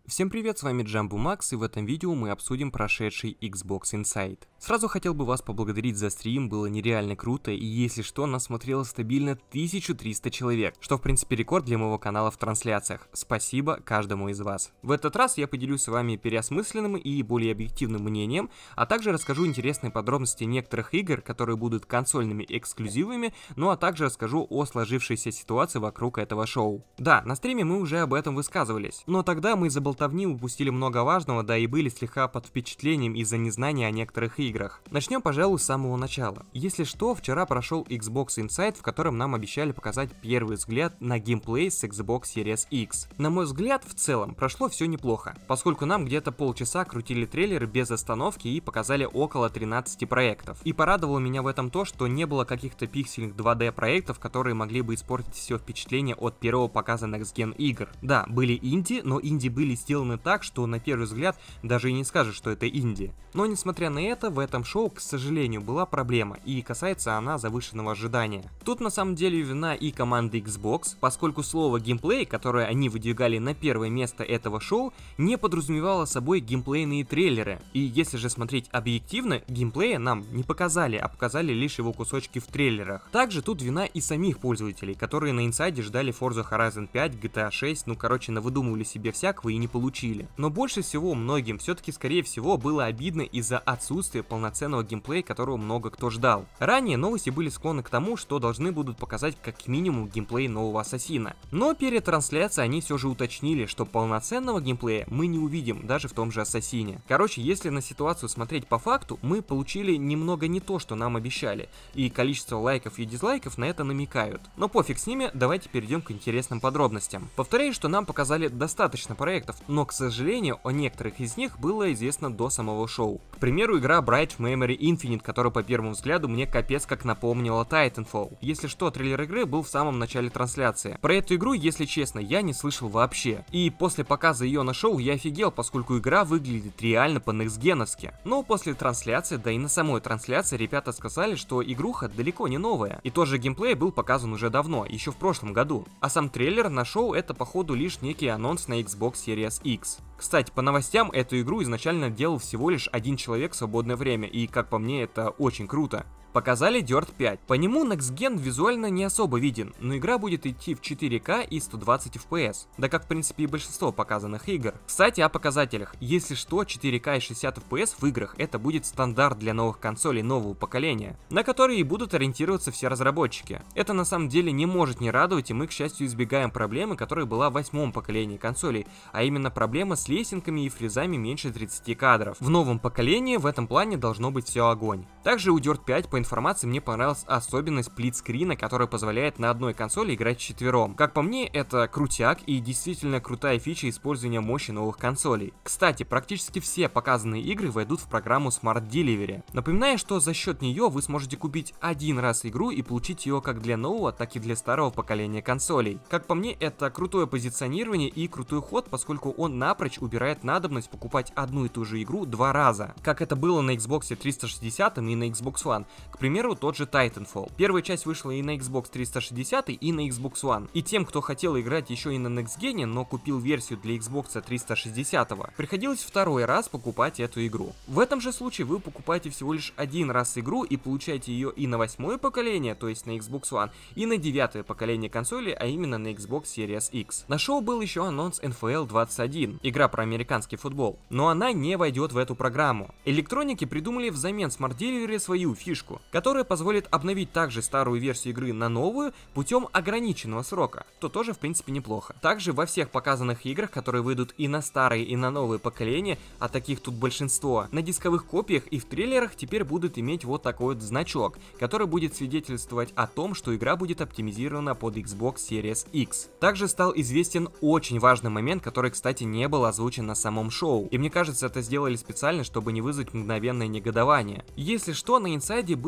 Всем привет, с вами Джамбу Макс, и в этом видео мы обсудим прошедший Xbox Inside. Сразу хотел бы вас поблагодарить за стрим, было нереально круто, и если что, нас смотрело стабильно 1300 человек, что в принципе рекорд для моего канала в трансляциях. Спасибо каждому из вас. В этот раз я поделюсь с вами переосмысленным и более объективным мнением, а также расскажу интересные подробности некоторых игр, которые будут консольными эксклюзивами, ну а также расскажу о сложившейся ситуации вокруг этого шоу. Да, на стриме мы уже об этом высказывались, но тогда мы из-за болтовни упустили много важного, да и были слегка под впечатлением из-за незнания о некоторых играх. Начнем, пожалуй, с самого начала. Если что, вчера прошел Xbox Inside, в котором нам обещали показать первый взгляд на геймплей с Xbox Series X. На мой взгляд, в целом, прошло все неплохо, поскольку нам где-то полчаса крутили трейлеры без остановки и показали около 13 проектов. И порадовало меня в этом то, что не было каких-то пиксельных 2D проектов, которые могли бы испортить все впечатление от первого показа Next Gen игр. Да, были инди, но инди были сделаны так, что на первый взгляд даже и не скажешь, что это инди. Но несмотря на это, в этом шоу, к сожалению, была проблема, и касается она завышенного ожидания. Тут на самом деле вина и команды Xbox, поскольку слово геймплей, которое они выдвигали на первое место этого шоу, не подразумевало собой геймплейные трейлеры. И если же смотреть объективно, геймплея нам не показали, а показали лишь его кусочки в трейлерах. Также тут вина и самих пользователей, которые на инсайде ждали Forza Horizon 5, GTA 6, ну короче навыдумывали себе всякого и не получили. Но больше всего многим все-таки скорее всего было обидно из-за отсутствия полноценного геймплея, которого много кто ждал. Ранее новости были склонны к тому, что должны будут показать как минимум геймплей нового Ассасина. Но перед трансляцией они все же уточнили, что полноценного геймплея мы не увидим даже в том же Ассасине. Короче, если на ситуацию смотреть по факту, мы получили немного не то, что нам обещали, и количество лайков и дизлайков на это намекают. Но пофиг с ними, давайте перейдем к интересным подробностям. Повторяю, что нам показали достаточно проектов, но к сожалению, о некоторых из них было известно до самого шоу. К примеру, игра Bright Memory Infinite, которая по первому взгляду мне капец как напомнила Titanfall. Если что, трейлер игры был в самом начале трансляции. Про эту игру, если честно, я не слышал вообще. И после показа ее на шоу я офигел, поскольку игра выглядит реально по-некстгеновски. Но после трансляции, да и на самой трансляции, ребята сказали, что игруха далеко не новая. И тоже геймплей был показан уже давно, еще в прошлом году. А сам трейлер на шоу это походу лишь некий анонс на Xbox Series X. Кстати, по новостям, эту игру изначально делал всего лишь один человек в свободное время, и как по мне, это очень круто. Показали Dirt 5. По нему Next Gen визуально не особо виден, но игра будет идти в 4К и 120 FPS. Да как в принципе и большинство показанных игр. Кстати, о показателях. Если что, 4К и 60 FPS в играх это будет стандарт для новых консолей нового поколения, на которые и будут ориентироваться все разработчики. Это на самом деле не может не радовать, и мы, к счастью, избегаем проблемы, которая была в 8-м поколении консолей, а именно проблема с лесенками и фризами меньше 30 кадров. В новом поколении в этом плане должно быть все огонь. Также у Dirt 5 по информации мне понравилась особенность сплитскрина, которая позволяет на одной консоли играть вчетвером. Как по мне, это крутяк и действительно крутая фича использования мощи новых консолей. Кстати, практически все показанные игры войдут в программу Smart Delivery. Напоминаю, что за счет нее вы сможете купить один раз игру и получить ее как для нового, так и для старого поколения консолей. Как по мне, это крутое позиционирование и крутой ход, поскольку он напрочь убирает надобность покупать одну и ту же игру два раза, как это было на Xbox 360 и на Xbox One. К примеру, тот же Titanfall. Первая часть вышла и на Xbox 360, и на Xbox One. И тем, кто хотел играть еще и на Next Gen, но купил версию для Xbox 360, приходилось второй раз покупать эту игру. В этом же случае вы покупаете всего лишь один раз игру и получаете ее и на 8-е поколение, то есть на Xbox One, и на 9-е поколение консоли, а именно на Xbox Series X. На шоу был еще анонс NFL 21, игра про американский футбол, но она не войдет в эту программу. Электроники придумали взамен Smart Delivery свою фишку, которая позволит обновить также старую версию игры на новую путем ограниченного срока, то тоже в принципе неплохо. Также во всех показанных играх, которые выйдут и на старые, и на новые поколения, а таких тут большинство, на дисковых копиях и в трейлерах теперь будут иметь вот такой вот значок, который будет свидетельствовать о том, что игра будет оптимизирована под Xbox Series X. Также стал известен очень важный момент, который, кстати, не был озвучен на самом шоу, и мне кажется, это сделали специально, чтобы не вызвать мгновенное негодование. Если что, на инсайде был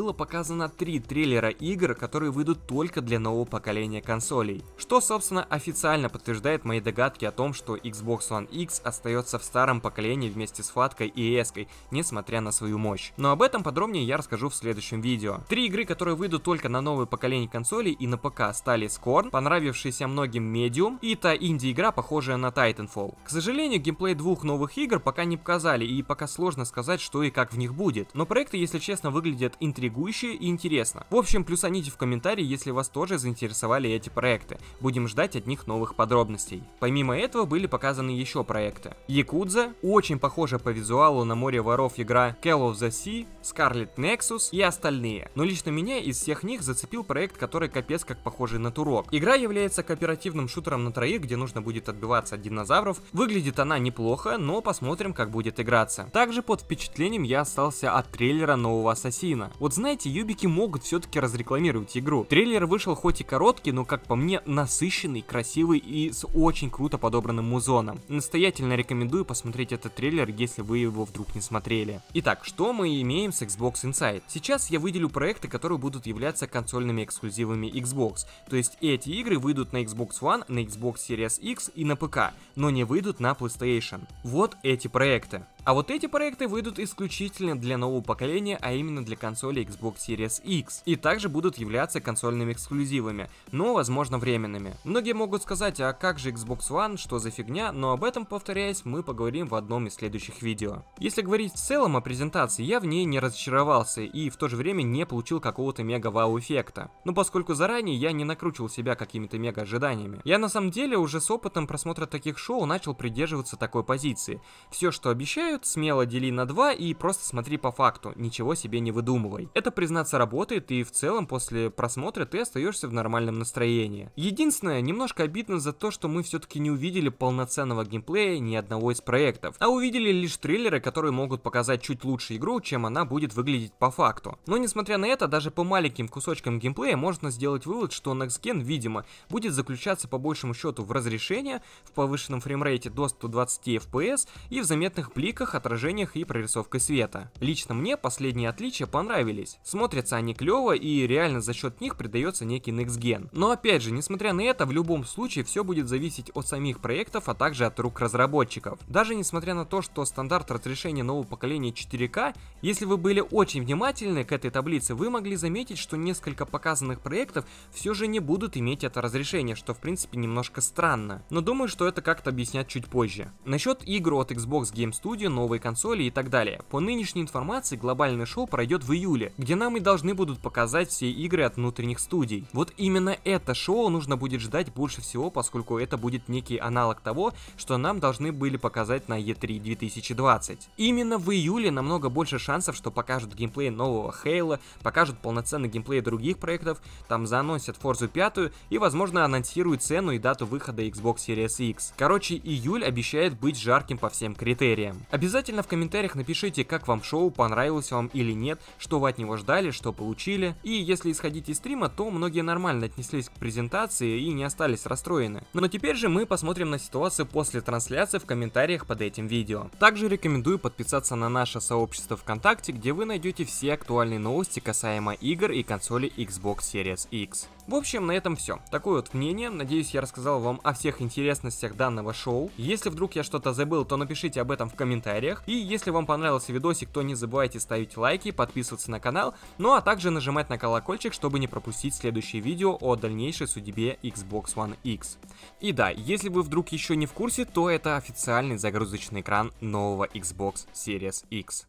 было показано 3 трейлера игр, которые выйдут только для нового поколения консолей. Что, собственно, официально подтверждает мои догадки о том, что Xbox One X остается в старом поколении вместе с фаткой и S-кой, несмотря на свою мощь. Но об этом подробнее я расскажу в следующем видео. 3 игры, которые выйдут только на новое поколение консолей и на ПК, стали Scorn, понравившийся многим Medium, и та инди-игра, похожая на Titanfall. К сожалению, геймплей двух новых игр пока не показали, и пока сложно сказать, что и как в них будет. Но проекты, если честно, выглядят интригующе и интересно. В общем, плюсаните в комментарии, если вас тоже заинтересовали эти проекты. Будем ждать от них новых подробностей. Помимо этого были показаны еще проекты. Якудза, очень похожая по визуалу на Море воров игра Call of the Sea, Scarlet Nexus и остальные. Но лично меня из всех них зацепил проект, который капец как похожий на Турок. Игра является кооперативным шутером на троих, где нужно будет отбиваться от динозавров. Выглядит она неплохо, но посмотрим, как будет играться. Также под впечатлением я остался от трейлера нового Ассасина. Вот знаете, юбики могут все-таки разрекламировать игру. Трейлер вышел хоть и короткий, но как по мне насыщенный, красивый и с очень круто подобранным музоном. Настоятельно рекомендую посмотреть этот трейлер, если вы его вдруг не смотрели. Итак, что мы имеем с Xbox Inside? Сейчас я выделю проекты, которые будут являться консольными эксклюзивами Xbox. То есть эти игры выйдут на Xbox One, на Xbox Series X и на ПК, но не выйдут на PlayStation. Вот эти проекты. А вот эти проекты выйдут исключительно для нового поколения, а именно для консоли Xbox Series X. И также будут являться консольными эксклюзивами, но возможно временными. Многие могут сказать, а как же Xbox One, что за фигня, но об этом, повторяюсь, мы поговорим в одном из следующих видео. Если говорить в целом о презентации, я в ней не разочаровался и в то же время не получил какого-то мега-вау эффекта. Но поскольку заранее я не накручивал себя какими-то мега ожиданиями, я на самом деле уже с опытом просмотра таких шоу начал придерживаться такой позиции. Все, что обещаю, смело дели на 2 и просто смотри по факту, ничего себе не выдумывай. Это, признаться, работает, и в целом после просмотра ты остаешься в нормальном настроении. Единственное, немножко обидно за то, что мы все-таки не увидели полноценного геймплея ни одного из проектов, а увидели лишь трейлеры, которые могут показать чуть лучше игру, чем она будет выглядеть по факту. Но несмотря на это, даже по маленьким кусочкам геймплея можно сделать вывод, что Next Gen, видимо, будет заключаться по большему счету в разрешении, в повышенном фреймрейте до 120 FPS и в заметных бликах, отражениях и прорисовкой света. Лично мне последние отличия понравились. Смотрятся они клево и реально за счет них придается некий Next Gen. Но опять же, несмотря на это, в любом случае все будет зависеть от самих проектов, а также от рук разработчиков. Даже несмотря на то, что стандарт разрешения нового поколения 4К, если вы были очень внимательны к этой таблице, вы могли заметить, что несколько показанных проектов все же не будут иметь это разрешение, что в принципе немножко странно. Но думаю, что это как-то объяснять чуть позже. Насчет игр от Xbox Game Studio, новой консоли и так далее. По нынешней информации, глобальное шоу пройдет в июле, где нам и должны будут показать все игры от внутренних студий. Вот именно это шоу нужно будет ждать больше всего, поскольку это будет некий аналог того, что нам должны были показать на E3 2020. Именно в июле намного больше шансов, что покажут геймплей нового Halo, покажут полноценный геймплей других проектов, там заанонсят Forza 5 и, возможно, анонсируют цену и дату выхода Xbox Series X. Короче, июль обещает быть жарким по всем критериям. Обязательно в комментариях напишите, как вам шоу, понравилось вам или нет, что вы от него ждали, что получили. И если исходить из стрима, то многие нормально отнеслись к презентации и не остались расстроены. Но теперь же мы посмотрим на ситуацию после трансляции в комментариях под этим видео. Также рекомендую подписаться на наше сообщество ВКонтакте, где вы найдете все актуальные новости касаемо игр и консолей Xbox Series X. В общем, на этом все. Такое вот мнение. Надеюсь, я рассказал вам о всех интересностях данного шоу. Если вдруг я что-то забыл, то напишите об этом в комментариях. И если вам понравился видосик, то не забывайте ставить лайки, подписываться на канал, ну а также нажимать на колокольчик, чтобы не пропустить следующие видео о дальнейшей судьбе Xbox One X. И да, если вы вдруг еще не в курсе, то это официальный загрузочный экран нового Xbox Series X.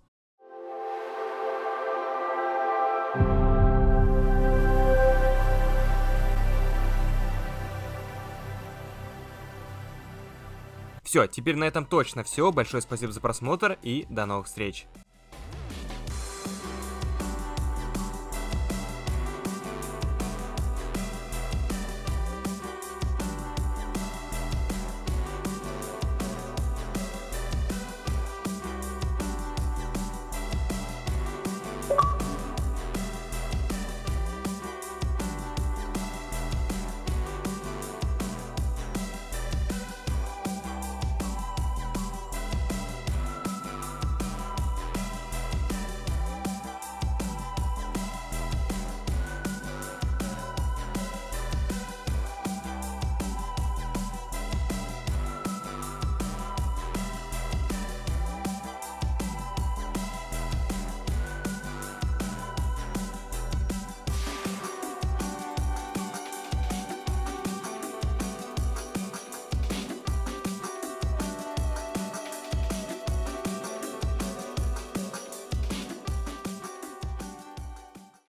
Все, теперь на этом точно все. Большое спасибо за просмотр и до новых встреч.